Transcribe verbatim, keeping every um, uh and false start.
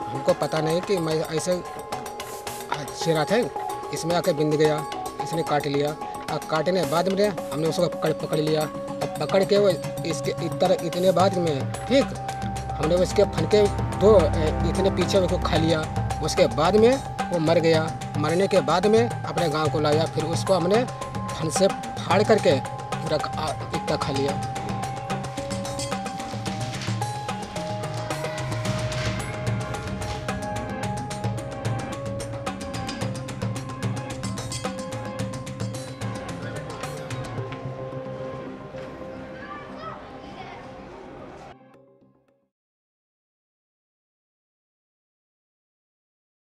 हमको पता नहीं कि मैं ऐसे शेरा थे, इसमें आके बिंद गया, इसने काट लिया। और काटने के बाद में हमने उसको पकड़ पकड़ लिया। अब पकड़ के वो इसके इतर इतने बाद में ठीक हमने उसके फनके दो इतने पीछे उसको खा लिया। उसके बाद में वो मर गया। मरने के बाद में अपने गांव को लाया, फिर उसको हमने फन से फाड़ करके पूरा इतना खा लिया।